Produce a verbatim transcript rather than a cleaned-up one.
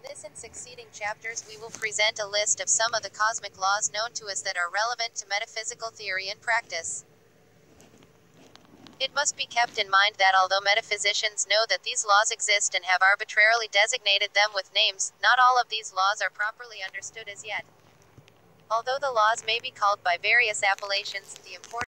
In this and succeeding chapters we will present a list of some of the cosmic laws known to us that are relevant to metaphysical theory and practice. It must be kept in mind that although metaphysicians know that these laws exist and have arbitrarily designated them with names, not all of these laws are properly understood as yet. Although the laws may be called by various appellations, the important